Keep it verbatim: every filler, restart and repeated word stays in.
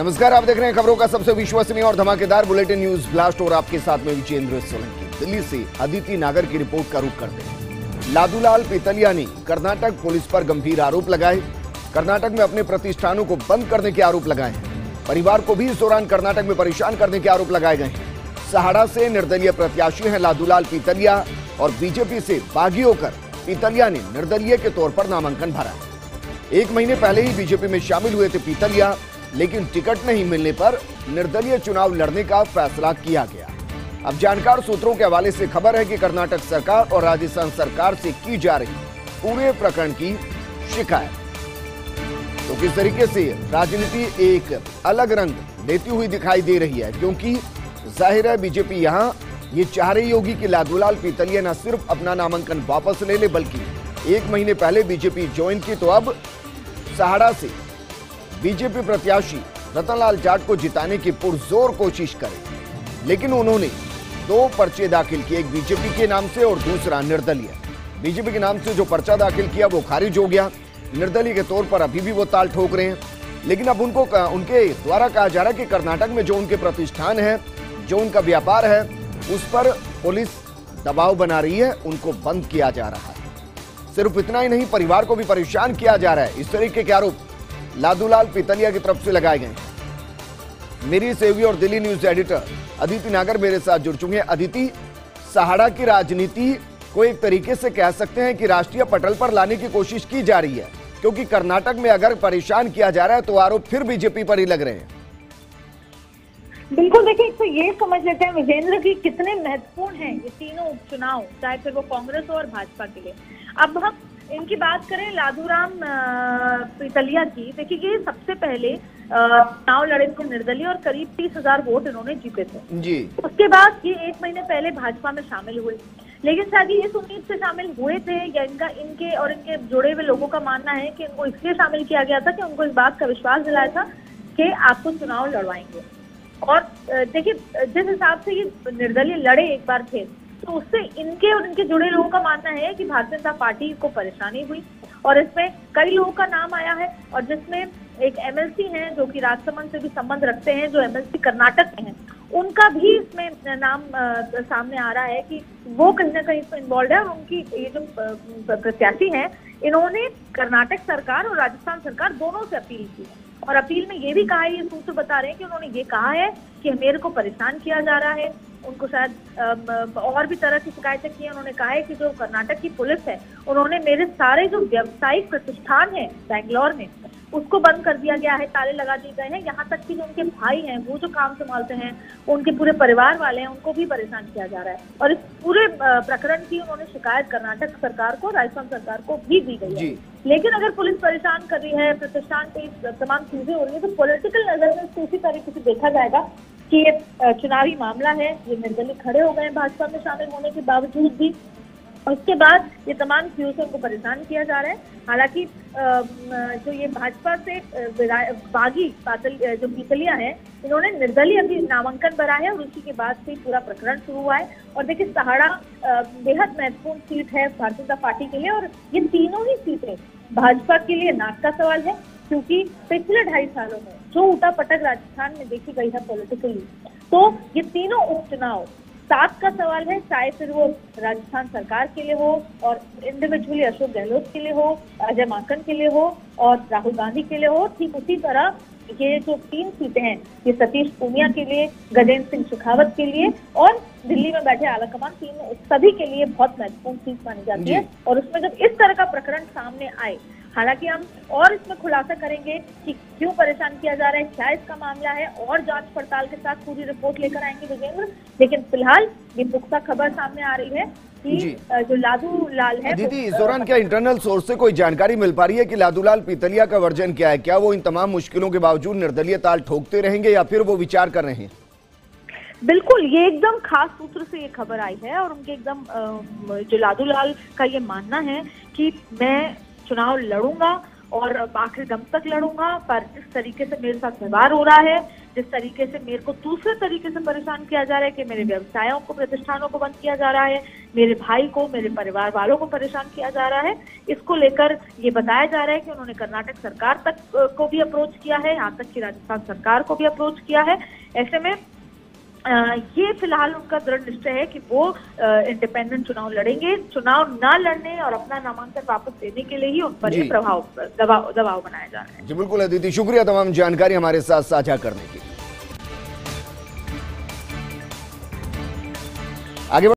नमस्कार, आप देख रहे हैं खबरों का सबसे विश्वसनीय और धमाकेदार बुलेटिन न्यूज ब्लास्ट और आपके साथ में विजेंद्र सोलंकी। दिल्ली से अदिति नागर की रिपोर्ट का रुख करते हैं। लादूलाल पीतलिया ने कर्नाटक पुलिस पर गंभीर आरोप लगाए। कर्नाटक में अपने प्रतिष्ठानों को बंद करने के आरोप लगाए हैं। परिवार को भी इस दौरान कर्नाटक में परेशान करने के आरोप लगाए गए हैं। सहाड़ा से निर्दलीय प्रत्याशी हैं लादूलाल पीतलिया और बीजेपी से बागी होकर पीतलिया ने निर्दलीय के तौर पर नामांकन भरा। एक महीने पहले ही बीजेपी में शामिल हुए थे पीतलिया, लेकिन टिकट नहीं मिलने पर निर्दलीय चुनाव लड़ने का फैसला किया गया। अब जानकार सूत्रों के हवाले से खबर है कि कर्नाटक सरकार और राजस्थान सरकार से की जा रही पूरे प्रकरण की शिकायत। तो किस तरीके से राजनीति एक अलग रंग देती हुई दिखाई दे रही है, क्योंकि जाहिर है बीजेपी यहां ये चाह रही होगी कि लादूलाल पीतलिया न सिर्फ अपना नामांकन वापस ले ले, बल्कि एक महीने पहले बीजेपी ज्वाइन की तो अब सहाड़ा से बीजेपी प्रत्याशी रतनलाल जाट को जिताने की पुरजोर कोशिश करे। लेकिन उन्होंने दो पर्चे दाखिल किए, एक बीजेपी के नाम से और दूसरा निर्दलीय। बीजेपी के नाम से जो पर्चा दाखिल किया वो खारिज हो गया। निर्दलीय के तौर पर अभी भी वो ताल ठोक रहे हैं। लेकिन अब उनको उनके द्वारा कहा जा रहा है कि कर्नाटक में जो उनके प्रतिष्ठान है, जो उनका व्यापार है, उस पर पुलिस दबाव बना रही है, उनको बंद किया जा रहा है। सिर्फ इतना ही नहीं, परिवार को भी परेशान किया जा रहा है। इस तरीके के आरोप लादूलाल पीतलिया की तरफ से लगाए गए। मेरी सहयोगी और दिल्ली न्यूज एडिटर अदिति नागर मेरे साथ जुड़ चुके हैं। अदिति, सहाड़ा की राजनीति को एक तरीके से कह सकते हैं कि राष्ट्रीय पटल पर लाने की कोशिश की जा रही है, क्योंकि कर्नाटक में अगर परेशान किया जा रहा है तो आरोप फिर बीजेपी पर ही लग रहे हैं। बिल्कुल, देखिए एक तो ये समझ लेते हैं विजेंद्र की कितने महत्वपूर्ण हैं ये तीनों उपचुनाव, चाहे फिर वो कांग्रेस हो और भाजपा के लिए। अब हम इनकी बात करें लादूराम पीतलिया की, देखिए ये सबसे पहले चुनाव लड़े थे निर्दलीय और करीब तीस हजार वोट इन्होंने जीते थे जी। उसके बाद ये एक महीने पहले भाजपा में शामिल हुए, लेकिन शायद ये इस उम्मीद से शामिल हुए थे या इनका इनके और इनके जुड़े हुए लोगों का मानना है कि इनको इसलिए शामिल किया गया था कि उनको इस बात का विश्वास दिलाया था कि आपको चुनाव लड़वाएंगे। और देखिए जिस हिसाब से ये निर्दलीय लड़े एक बार थे, तो उससे इनके और इनके जुड़े लोगों का मानना है कि भारतीय जनता पार्टी को परेशानी हुई और इसमें कई लोगों का नाम आया है, और जिसमें एक एमएलसी हैं जो कि राजसमंद से भी संबंध रखते हैं, जो एमएलसी कर्नाटक में हैं, उनका भी इसमें नाम आ, सामने आ रहा है कि वो कहीं ना कहीं इसमें इन्वॉल्व है। और उनकी ये जो प्रत्याशी हैं, इन्होंने कर्नाटक सरकार और राजस्थान सरकार दोनों से अपील की है, और अपील में ये भी कहा है, ये सूत्र बता रहे हैं कि उन्होंने ये कहा है कि मेरे को परेशान किया जा रहा है। उनको शायद और भी तरह की शिकायतें की हैं। उन्होंने कहा है कि जो कर्नाटक की पुलिस है, उन्होंने मेरे सारे जो व्यावसायिक प्रतिष्ठान है बैंगलोर में, उसको बंद कर दिया गया है, ताले लगा दिए गए हैं। यहाँ तक कि जो उनके भाई हैं, वो जो काम संभालते हैं, उनके पूरे परिवार वाले हैं, उनको भी परेशान किया जा रहा है। और इस पूरे प्रकरण की उन्होंने शिकायत कर्नाटक सरकार को, राजस्थान सरकार को भी दी गई है। लेकिन अगर पुलिस परेशान कर रही है, प्रतिष्ठान पे तमाम चीजें हो रही है, तो पॉलिटिकल नजर में इसको उसी तरीके से देखा जाएगा कि ये चुनावी मामला है। ये निर्दलीय खड़े हो गए भाजपा में शामिल होने के बावजूद भी, उसके बाद ये तमाम चीजों से उनको परेशान किया जा रहा है। हालांकि जो ये भाजपा से बागी पातल जो पीतलिया है, इन्होंने निर्दलीय अभी नामांकन भरा है और उसी के बाद से पूरा प्रकरण शुरू हुआ है। और देखिए सहाड़ा बेहद महत्वपूर्ण सीट है भारतीय जनता पार्टी के लिए, और ये तीनों ही सीटें भाजपा के लिए नाक का सवाल है, क्योंकि पिछले ढाई सालों में जो उठापटक राजस्थान में देखी गई है पॉलिटिकली, तो ये तीनों उपचुनाव सात का सवाल है, चाहे फिर वो राजस्थान सरकार के लिए हो और इंडिविजुअली अशोक गहलोत के लिए हो, अजय माकन के लिए हो और राहुल गांधी के लिए हो। ठीक उसी तरह ये जो तीन सीटें हैं, ये सतीश पूनिया के लिए, गजेंद्र सिंह शेखावत के लिए और दिल्ली में बैठे आलाकमान, तीन सभी के लिए बहुत महत्वपूर्ण सीट मानी जाती है। और उसमें जब इस तरह का प्रकरण सामने आए, हालांकि हम और इसमें खुलासा करेंगे कि क्यों परेशान किया जा रहा है, क्या इसका मामला है, और जांच पड़ताल के साथ पूरी रिपोर्ट लेकर आएंगे विजेंद्र। लेकिन फिलहाल ये पुख्ता खबर सामने आ रही है कि जो लादूलाल है। दीदी, इस दौरान क्या इंटरनल सोर्स से कोई जानकारी मिल पा रही है कि लादूलाल पीतलिया का वर्जन क्या है? क्या वो इन तमाम मुश्किलों के बावजूद निर्दलीय ताल ठोकते रहेंगे या फिर वो विचार कर रहे हैं? बिल्कुल, ये एकदम खास सूत्र से ये खबर आई है, और उनके एकदम जो लादूलाल का ये मानना है कि मैं चुनाव लड़ूंगा और आखिरी दम तक लड़ूंगा। पर जिस तरीके से मेरे साथ व्यवहार हो रहा है, जिस तरीके से मेरे को दूसरे तरीके से परेशान किया जा रहा है कि मेरे व्यवसायों को, प्रतिष्ठानों को बंद किया जा रहा है, मेरे भाई को, मेरे परिवार वालों को परेशान किया जा रहा है, इसको लेकर ये बताया जा रहा है कि उन्होंने कर्नाटक सरकार तक को भी अप्रोच किया है, यहाँ तक कि राजस्थान सरकार को भी अप्रोच किया है। ऐसे में आ, ये फिलहाल उनका दृढ़ निश्चय है कि वो इंडिपेंडेंट चुनाव लड़ेंगे। चुनाव ना लड़ने और अपना नामांकन वापस देने के लिए ही उन पर ये प्रभाव दबाव दबाव बनाया जा रहा है। जी बिल्कुल अदिति, शुक्रिया तमाम जानकारी हमारे साथ साझा करने की।